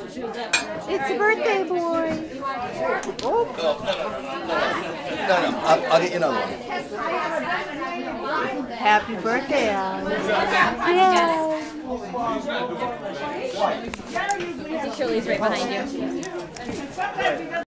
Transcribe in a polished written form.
It's a birthday boy. Oh. No. I'll get you another one. Happy birthday, Alex. Shirley's right behind you.